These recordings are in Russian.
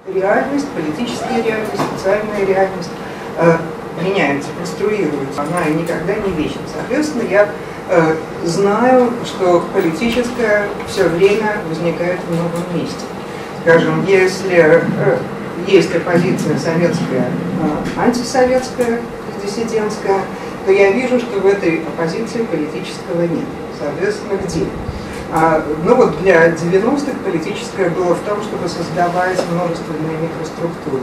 Реальность, политическая реальность, социальная реальность меняется, конструируется, она никогда не вечна. Соответственно, я знаю, что политическое все время возникает в новом месте. Скажем, если есть оппозиция советская, антисоветская, диссидентская, то я вижу, что в этой оппозиции политического нет. Соответственно, где? Ну вот для 90-х политическое было в том, чтобы создавать множественные микроструктуры.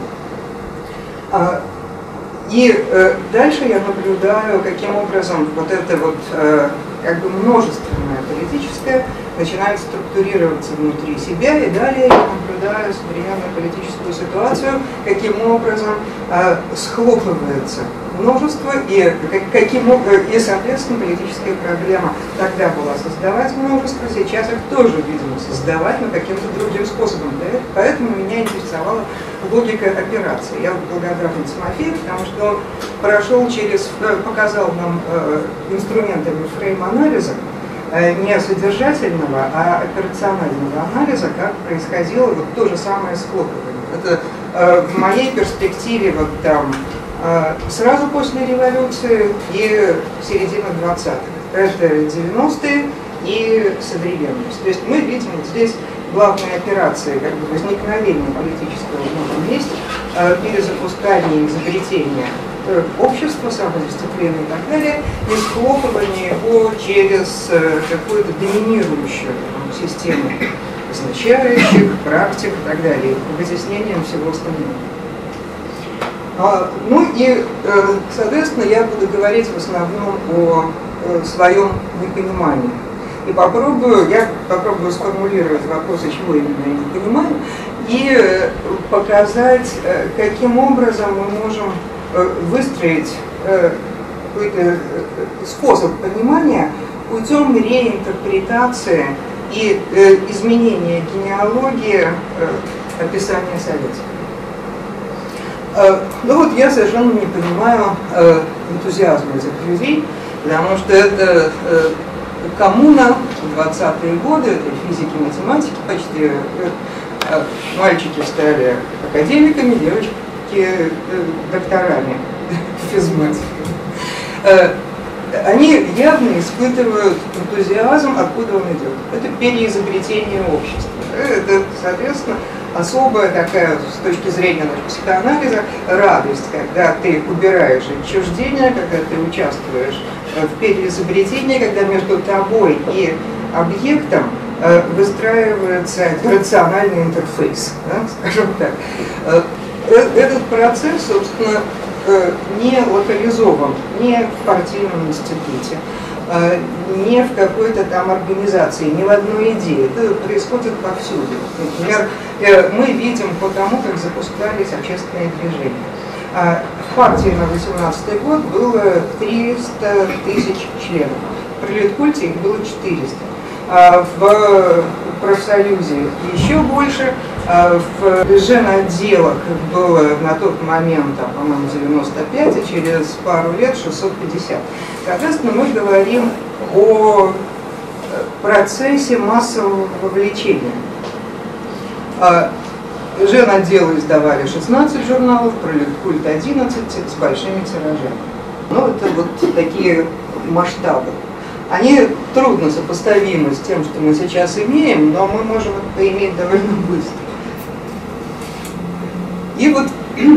И дальше я наблюдаю, каким образом вот это вот как бы множественное политическое начинает структурироваться внутри себя, и далее я наблюдаю современную политическую ситуацию, каким образом схлопывается множество, и соответственно, политическая проблема тогда была создавать множество, сейчас их тоже, видимо, создавать, но каким-то другим способом. Поэтому меня интересовала логика операции. Я благодарна Тимофею, потому что он показал нам инструментами фрейм-анализа, не содержательного, а операционального анализа, как происходило вот то же самое схлопывание. Это в моей перспективе вот там сразу после революции и середина 20-х. Это 90-е и современность. То есть мы видим вот здесь главные операции как бы возникновения политического в новом месте, перезапускание, изобретение общества, самодисциплины и так далее, и схлопывание его через какую-то доминирующую систему означающих, практик и так далее, вытеснением всего остального. Ну и, соответственно, я буду говорить в основном о своем непонимании. И я попробую сформулировать вопросы, чего именно я не понимаю, и показать, каким образом мы можем выстроить какой-то способ понимания путем реинтерпретации и изменения генеалогии описания советского. Ну вот я совершенно не понимаю энтузиазма этих людей, потому что это коммуна, 20-е годы, это физики, математики почти, мальчики стали академиками, девочки докторами физмат. Они явно испытывают энтузиазм, откуда он идет. Это переизобретение общества. Это, соответственно, особая такая, с точки зрения психоанализа, радость, когда ты убираешь отчуждение, когда ты участвуешь в переизобретении, когда между тобой и объектом выстраивается рациональный интерфейс, да, скажем так. Этот процесс, собственно, не локализован ни в партийном институте, не в какой-то там организации, ни в одной идее. Это происходит повсюду. Например, мы видим по тому, как запускались общественные движения. В партии на 18-й год было 300 тысяч членов. В Пролеткульте их было 400. В профсоюзе еще больше. В женотделах было на тот момент, по-моему, 95, и через пару лет 650. Соответственно, мы говорим о процессе массового вовлечения. Женотделы издавали 16 журналов, Пролеткульт 11 с большими тиражами. Ну, это вот такие масштабы. Они трудно сопоставимы с тем, что мы сейчас имеем, но мы можем это иметь довольно быстро. И вот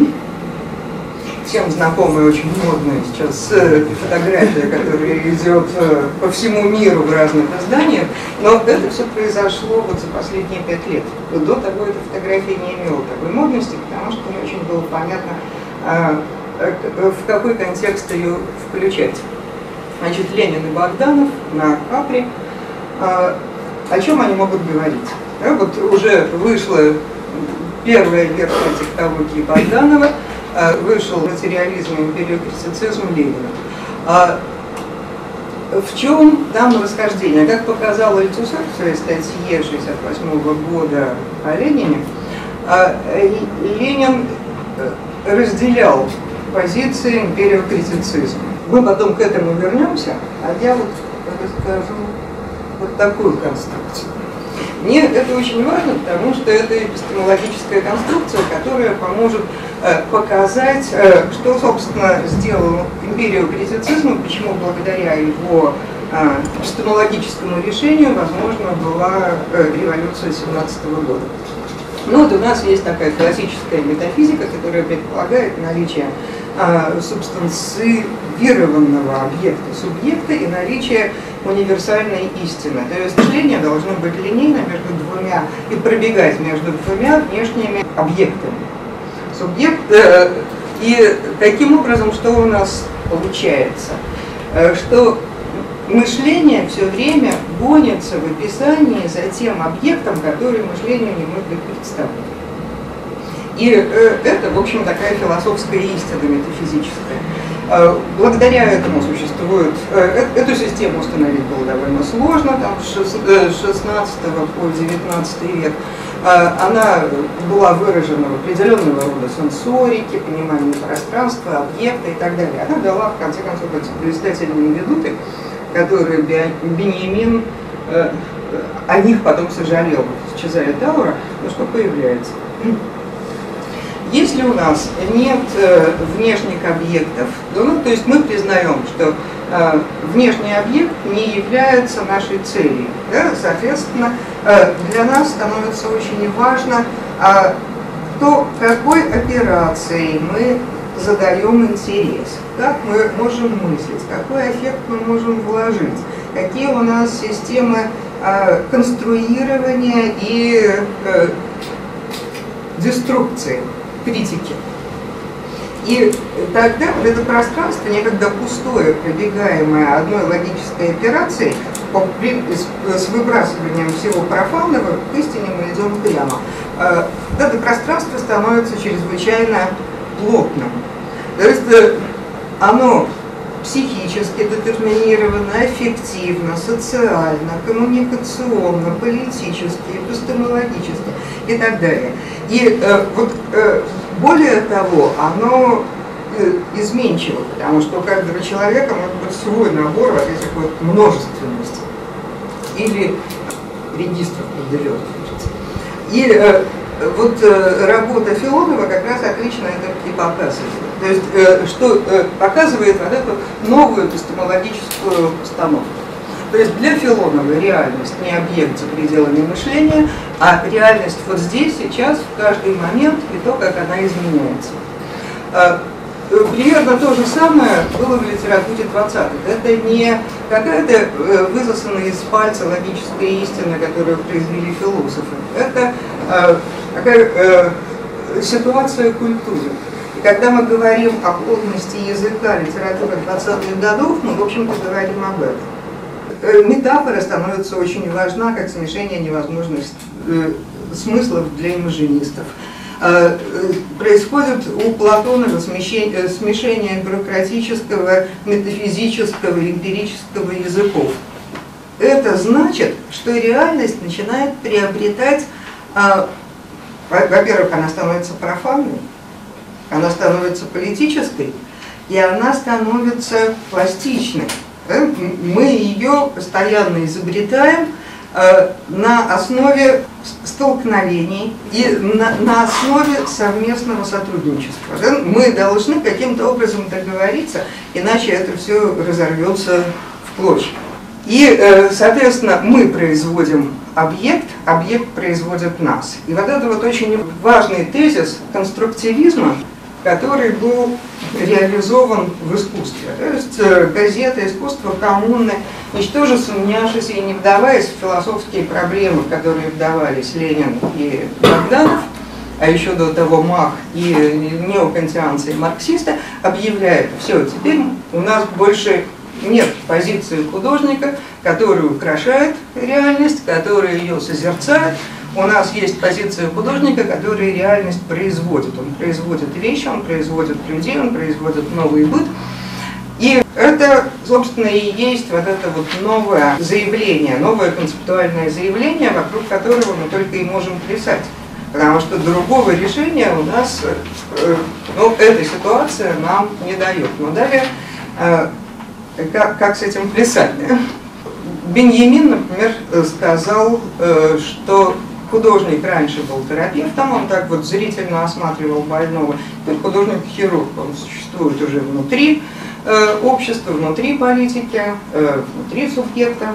всем знакомая, очень модная сейчас фотография, которая идет по всему миру в разных изданиях, но это все произошло вот за последние 5 лет. До того эта фотография не имела такой модности, потому что не очень было понятно, в какой контекст ее включать. Значит, Ленин и Богданов на Капри, о чем они могут говорить? Вот уже вышла первая версия технологии Богданова, вышел материализм и империокритицизм Ленина. В чем там расхождение? Как показал Альтусер в своей статье 1968 года о Ленине, Ленин разделял позиции империокритицизма. Мы потом к этому вернемся, а я вот расскажу вот такую конструкцию. Мне это очень важно, потому что это эпистемологическая конструкция, которая поможет показать, что, собственно, сделала империю критицизма, почему благодаря его эпистемологическому решению возможно была революция 17 года. Ну вот у нас есть такая классическая метафизика, которая предполагает наличие субстанцированного объекта-субъекта и наличие универсальной истины. То есть мышление должно быть линейно между двумя и пробегать между двумя внешними объектами. Субъект, и таким образом, что у нас получается? Что мышление все время гонится в описании за тем объектом, который мышлению не может быть представлен. И это, в общем, такая философская истина метафизическая. Благодаря этому существует, эту систему установить было довольно сложно, там, с 16 по 19 век. Она была выражена в определенного рода сенсорике, понимании пространства, объекта и так далее. Она дала, в конце концов, эти блистательные ведуты, которые Беньямин о них потом сожалел, исчезая Таура, но что появляется. Если у нас нет внешних объектов, то есть мы признаем, что внешний объект не является нашей целью, да? Соответственно, для нас становится очень важно, то, какой операцией мы задаем интерес, как мы можем мыслить, какой эффект мы можем вложить, какие у нас системы конструирования и деструкции, критики. И тогда вот это пространство, некогда пустое, пробегаемое одной логической операцией, с выбрасыванием всего профанного, к истине мы идем прямо. Это пространство становится чрезвычайно плотным. То есть оно психически детерминировано, аффективно, социально, коммуникационно, политически, эпистемологически и так далее. И более того, оно изменчиво, потому что у каждого человека может быть свой набор вот этих вот множественностей или регистров определенных. И работа Филонова как раз отлично это и показывает. То есть, что показывает вот эту новую эпистемологическую установку. То есть для Филонова реальность не объект за пределами мышления, а реальность вот здесь, сейчас, в каждый момент и то, как она изменяется. Примерно то же самое было в литературе 20-х. Это не какая-то высосанная из пальца логическая истина, которую произвели философы. Это такая ситуация культуры. И когда мы говорим о плотности языка литературы 20-х годов, мы, в общем-то, говорим об этом. Метафора становится очень важна, как смешение невозможных смыслов для имажинистов. Происходит у Платонова смешение бюрократического, метафизического, эмпирического языков. Это значит, что реальность начинает приобретать, во-первых, она становится профанной, она становится политической, и она становится пластичной. Мы ее постоянно изобретаем на основе столкновений и на основе совместного сотрудничества. Мы должны каким-то образом договориться, иначе это все разорвется в клочья. И, соответственно, мы производим объект, объект производит нас. И вот это вот очень важный тезис конструктивизма, который был реализован в искусстве. То есть газета, искусство, коммуны, ничтоже сомнявшись и не вдаваясь в философские проблемы, в которые вдавались Ленин и Богданов, а еще до того Мах и неокантианцы и марксисты, объявляют: все, теперь у нас больше нет позиции художника, который украшает реальность, который ее созерцает. У нас есть позиция художника, который реальность производит. Он производит вещи, он производит людей, он производит новый быт. И это, собственно, и есть вот это вот новое заявление, новое концептуальное заявление, вокруг которого мы только и можем плясать. Потому что другого решения у нас, эта ситуация нам не дает. Но далее, как с этим плясать? Беньямин, например, сказал, что художник раньше был терапевтом, он так вот зрительно осматривал больного, теперь художник-хирург, он существует уже внутри общества, внутри политики, внутри субъекта.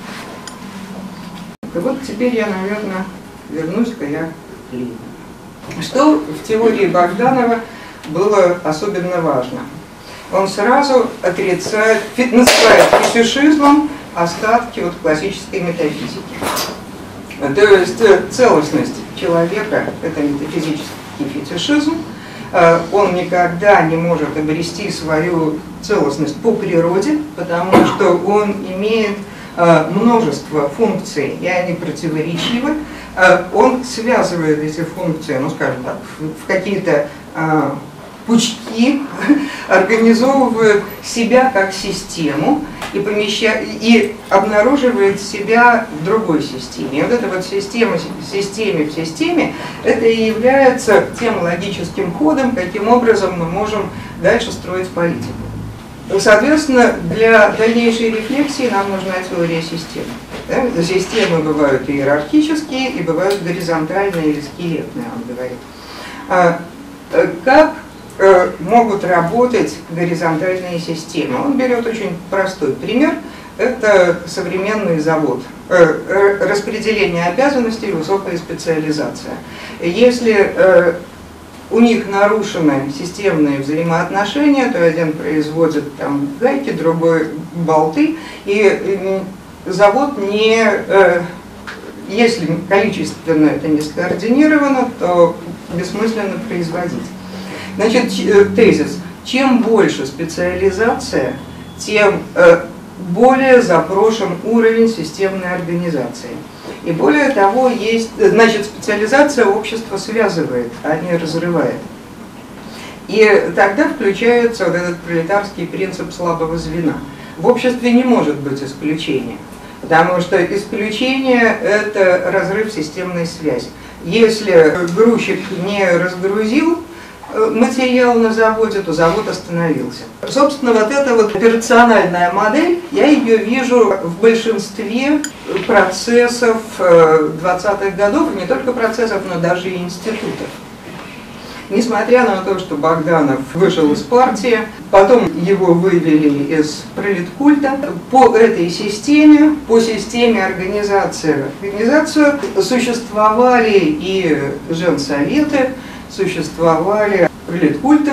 И вот теперь я, наверное, вернусь-ка я к Ленину. Что в теории Богданова было особенно важно? Он сразу отрицает, называет фетишизмом остатки вот классической метафизики. То есть целостность человека – это метафизический фетишизм. Он никогда не может обрести свою целостность по природе, потому что он имеет множество функций, и они противоречивы. Он связывает эти функции, ну скажем так, в какие-то пучки, организовывает себя как систему и обнаруживает себя в другой системе. И вот эта вот система в системе, это и является тем логическим ходом, каким образом мы можем дальше строить политику. Соответственно, для дальнейшей рефлексии нам нужна теория систем. Да? Системы бывают иерархические и бывают горизонтальные или скелетные, он говорит. Как могут работать горизонтальные системы? Он берет очень простой пример. Это современный завод. Распределение обязанностей, высокая специализация. Если у них нарушены системные взаимоотношения, то один производит там гайки, другой болты, и завод если количественно это не скоординировано, то бессмысленно производить. Значит, тезис: чем больше специализация, тем более запрошен уровень системной организации. И более того, значит, специализация общества связывает, а не разрывает. И тогда включается вот этот пролетарский принцип слабого звена. В обществе не может быть исключения, потому что исключение – это разрыв системной связи. Если грузчик не разгрузил материал на заводе, то завод остановился. Собственно, вот эта вот операциональная модель, я ее вижу в большинстве процессов 20-х годов, и не только процессов, но даже и институтов. Несмотря на то, что Богданов вышел из партии, потом его вывели из пролеткульта, по этой системе, по системе организации существовали и женсоветы, существовали пролеткульты.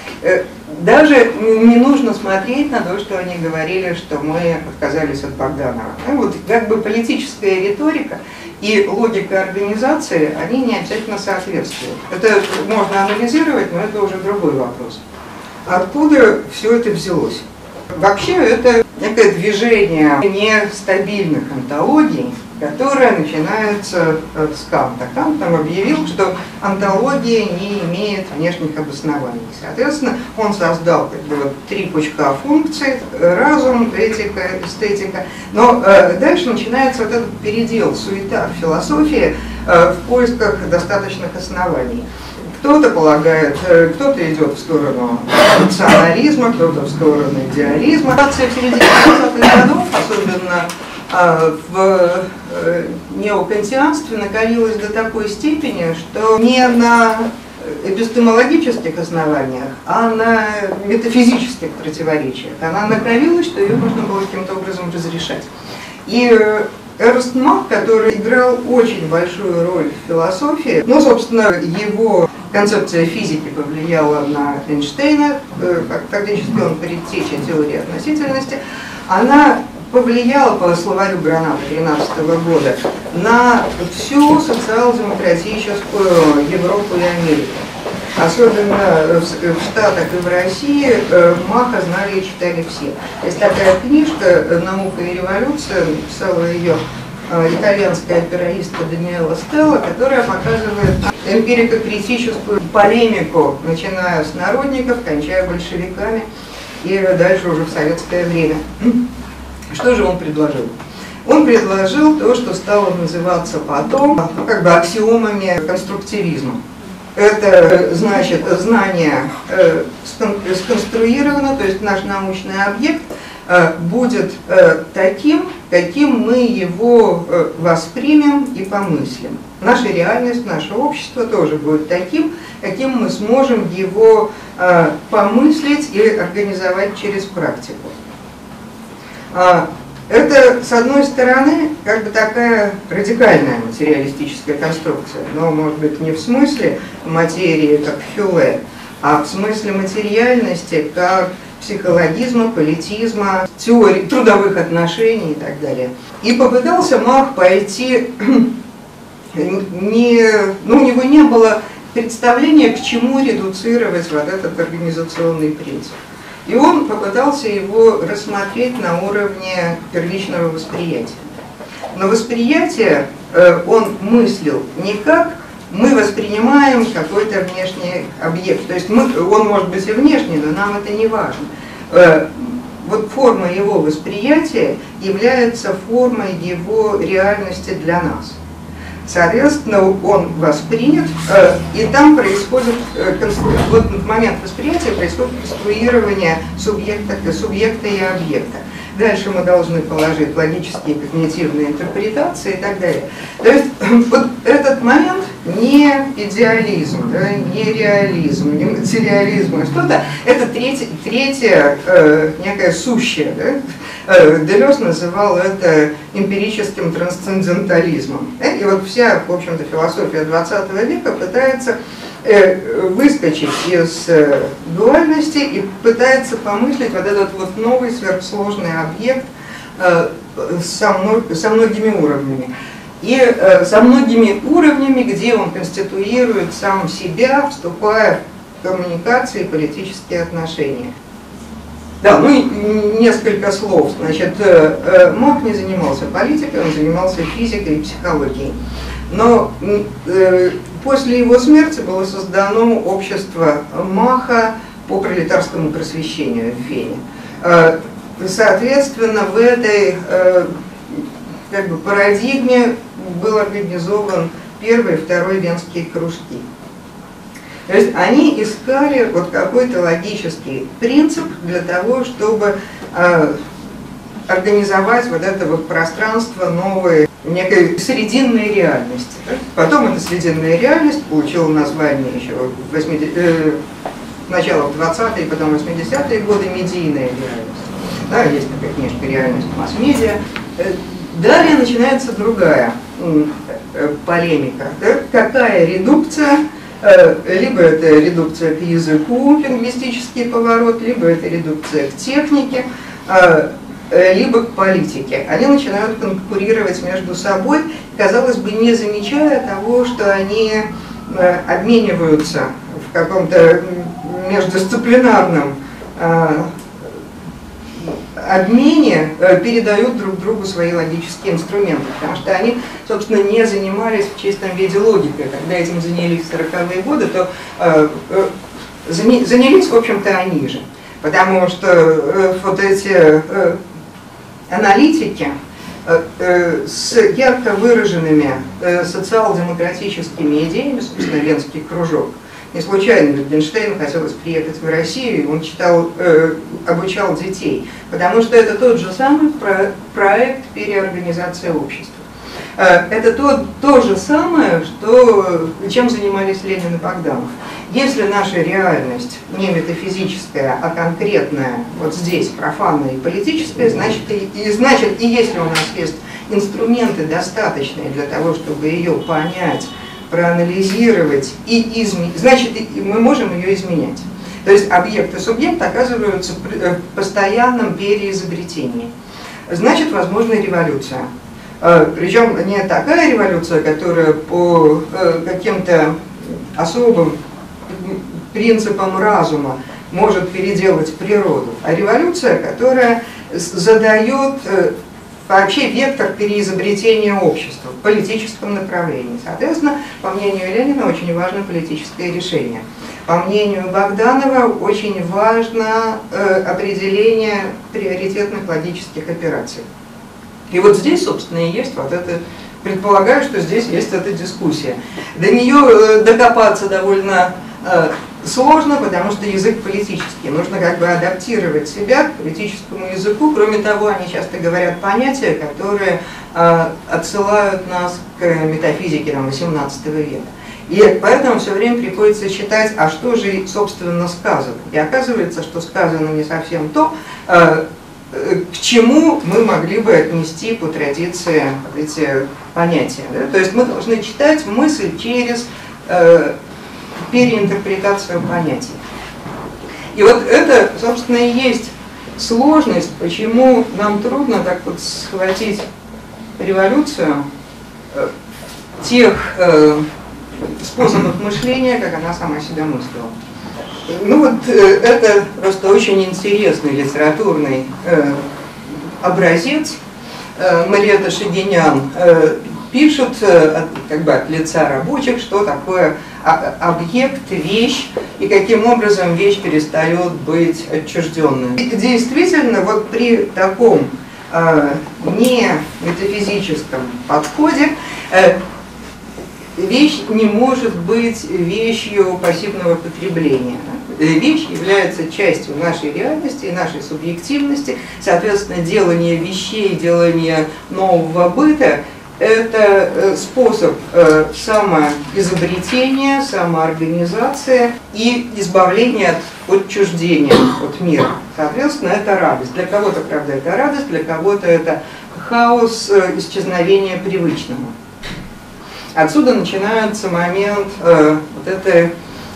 Даже не нужно смотреть на то, что они говорили, что мы отказались от Богданова. Вот как бы политическая риторика и логика организации, они не обязательно соответствуют. Это можно анализировать, но это уже другой вопрос. Откуда все это взялось? Вообще это некое движение нестабильных онтологий, которое начинается с Канта. Кант там объявил, что онтология не имеет внешних обоснований. Соответственно, он создал как бы вот 3 пучка функций: разум, этика, эстетика. Но дальше начинается вот этот передел, суета в философии в поисках достаточных оснований. Кто-то полагает, кто-то идет в сторону рационализма, кто-то в сторону идеализма. В середине 20-х годов, особенно в неокантианстве, накалилась до такой степени, что не на эпистемологических основаниях, а на метафизических противоречиях. Она накалилась, что ее нужно было каким-то образом разрешать. И Эрнст Мах, который играл очень большую роль в философии, ну, собственно, его концепция физики повлияла на Эйнштейна, фактически он предтеча теории относительности, она повлияла по словарю Граната 2013 года на всю социал-демократическую Европу и Америку. Особенно в Штатах и в России Маха знали и читали все. Есть такая книжка «Наука и революция», написала ее итальянская операистка Даниэла Стелла, которая показывает эмпирико-критическую полемику, начиная с народников, кончая большевиками и дальше уже в советское время. Что же он предложил? Он предложил то, что стало называться потом как бы аксиомами конструктивизма. Это значит, знание сконструировано, то есть наш научный объект будет таким, каким мы его воспримем и помыслим. Наша реальность, наше общество тоже будет таким, каким мы сможем его помыслить и организовать через практику. Это, с одной стороны, как бы такая радикальная материалистическая конструкция, но, может быть, не в смысле материи, как Фюле, а в смысле материальности, как психологизма, политизма, теории трудовых отношений и так далее. И попытался Мах пойти, у него не было представления, к чему редуцировать вот этот организационный принцип. И он попытался его рассмотреть на уровне первичного восприятия. Но восприятие он мыслил не как мы воспринимаем какой-то внешний объект. То есть он может быть и внешний, но нам это не важно. Вот форма его восприятия является формой его реальности для нас. Соответственно, он воспринят, и там происходит, вот в момент восприятия происходит конструирование субъекта и объекта. Дальше мы должны положить логические и когнитивные интерпретации и так далее. То есть вот этот момент не идеализм, да, не реализм, не материализм, а что-то, это третье некое сущее. Да? Делез называл это эмпирическим трансцендентализмом. И вот вся, в общем-то, философия 20 века пытается выскочить из дуальности и пытается помыслить вот этот вот новый сверхсложный объект со многими уровнями. И со многими уровнями, где он конституирует сам себя, вступая в коммуникации и политические отношения. Да, ну и несколько слов. Значит, Мах не занимался политикой, он занимался физикой и психологией. Но после его смерти было создано общество Маха по пролетарскому просвещению в Вене. Соответственно, в этой как бы парадигме был организован первый и второй венские кружки. То есть они искали вот какой-то логический принцип для того, чтобы организовать вот это вот пространство новой, некой срединной реальности. Потом эта срединная реальность получила название еще в начало 20-е, потом 80-е годы медийная реальность. Да, есть такая книжка «Реальность масс-медиа». Далее начинается другая полемика. Да? Какая редукция? Либо это редукция к языку, лингвистический поворот, либо это редукция к технике, либо к политике. Они начинают конкурировать между собой, казалось бы, не замечая того, что они обмениваются в каком-то междисциплинарном обмене, передают друг другу свои логические инструменты, потому что они, собственно, не занимались в чистом виде логикой. Когда этим занялись в 40-е годы, то занялись, в общем-то, они же. Потому что вот эти аналитики с ярко выраженными социал-демократическими идеями, собственно, Венский кружок. Не случайно Wittgensteinu хотелось приехать в Россию, и он обучал детей, потому что это тот же самый проект переорганизации общества. Это то же самое, чем занимались Ленин и Богданов. Если наша реальность не метафизическая, а конкретная, вот здесь, профанная и политическая, значит, и если у нас есть инструменты достаточные для того, чтобы ее понять, проанализировать и изменить, значит, мы можем ее изменять. То есть объект и субъект оказываются в постоянном переизобретении. Значит, возможна революция. Причем не такая революция, которая по каким-то особым принципам разума может переделать природу, а революция, которая задает вообще вектор переизобретения общества в политическом направлении. Соответственно, по мнению Ленина, очень важно политическое решение. По мнению Богданова, очень важно определение приоритетных логических операций. И вот здесь, собственно, и есть вот это предполагаю, что здесь есть эта дискуссия. До нее докопаться довольно сложно, потому что язык политический. Нужно как бы адаптировать себя к политическому языку. Кроме того, они часто говорят понятия, которые отсылают нас к метафизике XVIII века. И поэтому все время приходится читать, а что же, собственно, сказано. И оказывается, что сказано не совсем то, к чему мы могли бы отнести по традиции эти понятия. Да? То есть мы должны читать мысль через переинтерпретацию понятий. И вот это, собственно, и есть сложность, почему нам трудно так вот схватить революцию тех способов мышления, как она сама себя мыслила. Ну вот это просто очень интересный литературный образец. Мариэтта Шагинян пишет как бы от лица рабочих, что такое объект, вещь, и каким образом вещь перестает быть отчужденной. И действительно, вот при таком не метафизическом подходе вещь не может быть вещью пассивного потребления. Вещь является частью нашей реальности и нашей субъективности. Соответственно, делание вещей, делание нового быта – это способ самоизобретения, самоорганизации и избавления от отчуждения от мира. Соответственно, это радость. Для кого-то, правда, это радость, для кого-то это хаос, исчезновение привычного. Отсюда начинается момент вот этой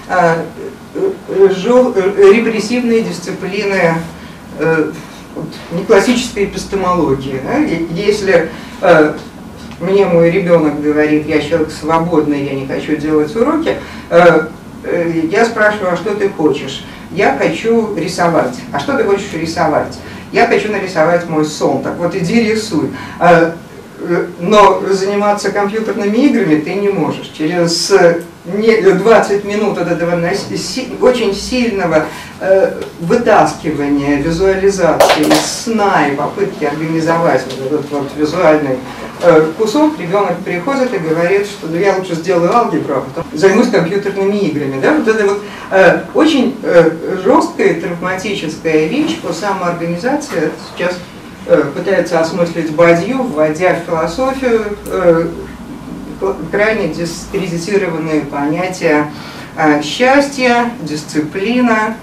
репрессивной дисциплины неклассической эпистемологии. Да? Если мне мой ребенок говорит, я человек свободный, я не хочу делать уроки, я спрашиваю, а что ты хочешь? Я хочу рисовать. А что ты хочешь рисовать? Я хочу нарисовать мой сон. Так вот, иди рисуй. Но заниматься компьютерными играми ты не можешь. Через 20 минут от этого очень сильного вытаскивания, визуализации из сна и попытки организовать вот этот вот визуальный кусок, ребенок приходит и говорит, что ну, я лучше сделаю алгебру, а потом займусь компьютерными играми. Да? Вот это вот очень жесткая и травматическая вещь по самоорганизации. Сейчас пытается осмыслить Бадью, вводя в философию крайне дискредитированные понятия счастья, дисциплина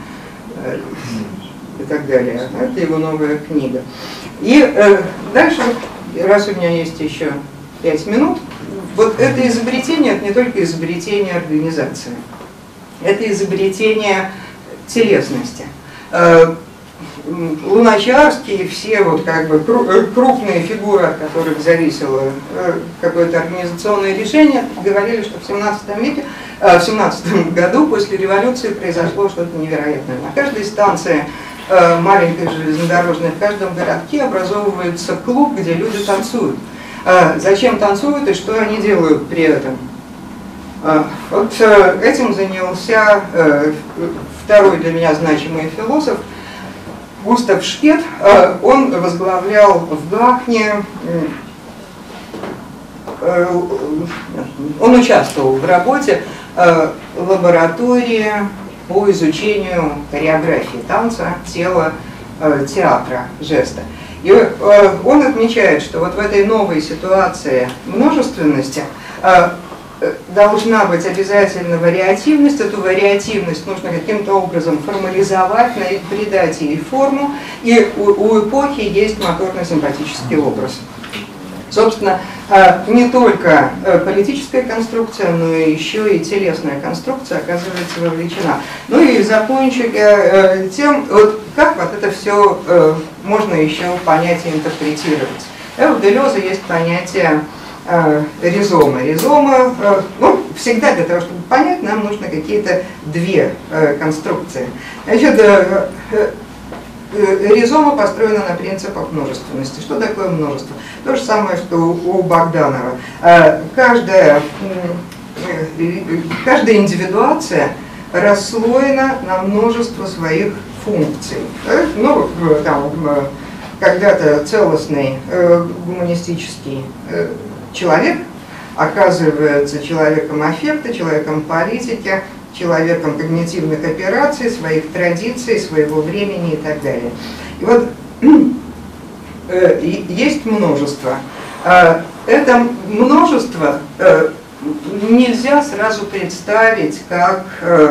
и так далее. Это его новая книга. И дальше, раз у меня есть еще 5 минут, вот это изобретение, это не только изобретение организации, это изобретение телесности. Луначарский и все вот как бы крупные фигуры, от которых зависело какое-то организационное решение, говорили, что в 17 году после революции произошло что-то невероятное. На каждой станции маленькой железнодорожной, в каждом городке образовывается клуб, где люди танцуют. Зачем танцуют и что они делают при этом? Вот этим занялся второй для меня значимый философ Густав Шпет. Он возглавлял в Гахне, он участвовал в работе лаборатории по изучению хореографии танца, тела, театра, жеста. И он отмечает, что вот в этой новой ситуации множественности должна быть обязательно вариативность. Эту вариативность нужно каким-то образом формализовать, придать ей форму. И у эпохи есть моторно-симпатический образ. Собственно, не только политическая конструкция, но еще и телесная конструкция оказывается вовлечена. Ну и закончу тем, вот как вот это все можно еще понять и интерпретировать. У Делеза есть понятие ризома. Ризома, ну, всегда для того, чтобы понять, нам нужно какие-то две конструкции. Значит, ризома построена на принципах множественности. Что такое множество? То же самое, что у Богданова. Каждая индивидуация расслоена на множество своих функций. Ну, там, когда-то целостный гуманистический человек оказывается человеком аффекта, человеком политики, человеком когнитивных операций, своих традиций, своего времени и так далее. И вот есть множество. Это множество нельзя сразу представить как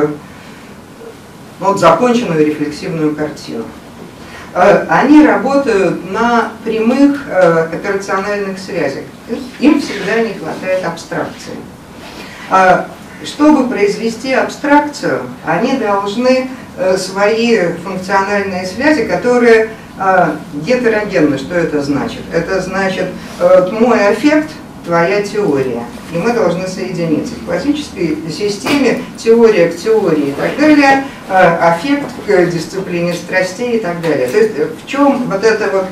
вот, законченную рефлексивную картину. Они работают на прямых операциональных связях. Им всегда не хватает абстракции. Чтобы произвести абстракцию, они должны свои функциональные связи, которые гетерогенны. Что это значит? Это значит, мой аффект, твоя теория. И мы должны соединиться. В классической системе теория к теории и так далее, аффект к дисциплине страстей и так далее. То есть в чем вот это вот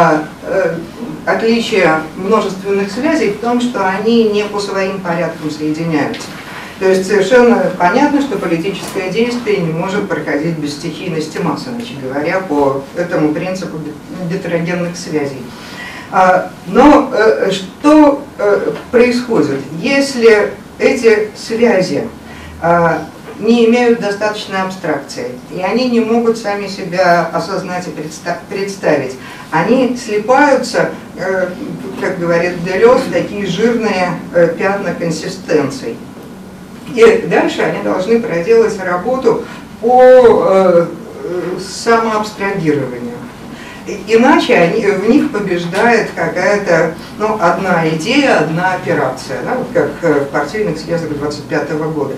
отличие множественных связей? В том, что они не по своим порядкам соединяются. То есть совершенно понятно, что политическое действие не может проходить без стихийности масс, иначе говоря, по этому принципу гетерогенных связей. Но что происходит, если эти связи не имеют достаточной абстракции, и они не могут сами себя осознать и представить? Они слипаются, как говорит Делез, в такие жирные пятна консистенций. И дальше они должны проделать работу по самоабстрагированию. Иначе в них побеждает какая-то, ну, одна идея, одна операция, да, вот как в партийных съездах 1925 года.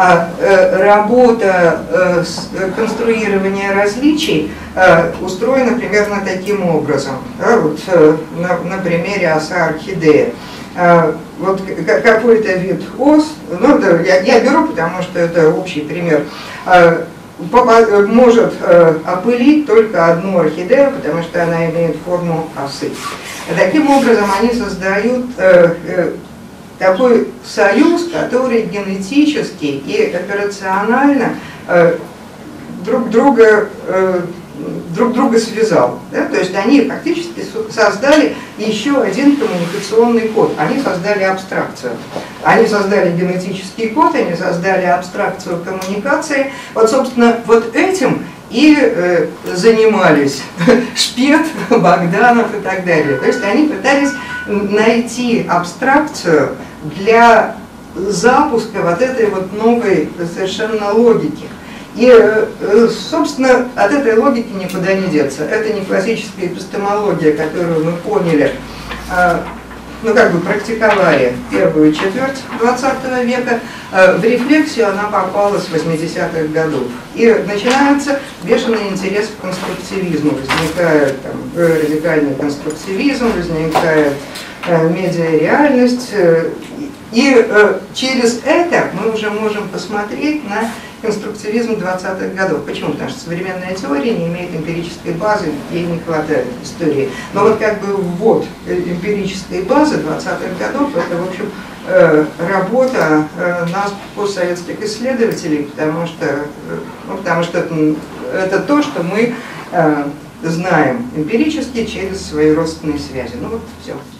Работа конструирования различий устроена примерно таким образом. Да, вот, на примере оса орхидея. Вот какой-то вид ос, ну, я беру, потому что это общий пример, может опылить только одну орхидею, потому что она имеет форму осы. Таким образом, они создают такой союз, который генетически и операционально друг друга связал. Да? То есть они фактически создали еще один коммуникационный код. Они создали абстракцию. Они создали генетический код, они создали абстракцию коммуникации. Вот, собственно, вот этим и занимались Шпет, Богданов и так далее. То есть они пытались найти абстракцию для запуска вот этой вот новой совершенно логики. И, собственно, от этой логики никуда не деться. Это не классическая эпистемология, которую мы поняли, ну, как бы практиковали первую четверть 20 века. В рефлексию она попала с 80-х годов. И начинается бешеный интерес к конструктивизму. Возникает там радикальный конструктивизм, возникает медиареальность. И через это мы уже можем посмотреть на конструктивизм 20-х годов. Почему? Потому что современная теория не имеет эмпирической базы, ей не хватает истории. Но вот как бы ввод эмпирической базы 20-х годов, это, в общем, работа нас, постсоветских исследователей, потому что это то, что мы знаем эмпирически через свои родственные связи. Ну вот все.